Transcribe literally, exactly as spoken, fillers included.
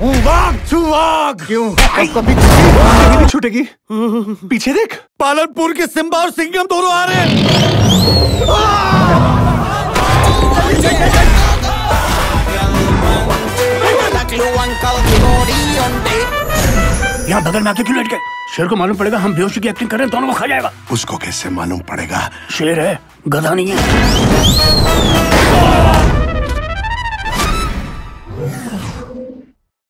वाग वाग क्यों कभी नहीं छूटेगी। पीछे देख, पालनपुर के सिम्बा और सिंघम दोनों आ रहे हैं। यहाँ बगल में आके क्यों लट गए? शेर को मालूम पड़ेगा हम बेहोशी की एक्टिंग कर रहे हैं, दोनों को खा जाएगा। उसको कैसे मालूम पड़ेगा? शेर है, गधा नहीं है।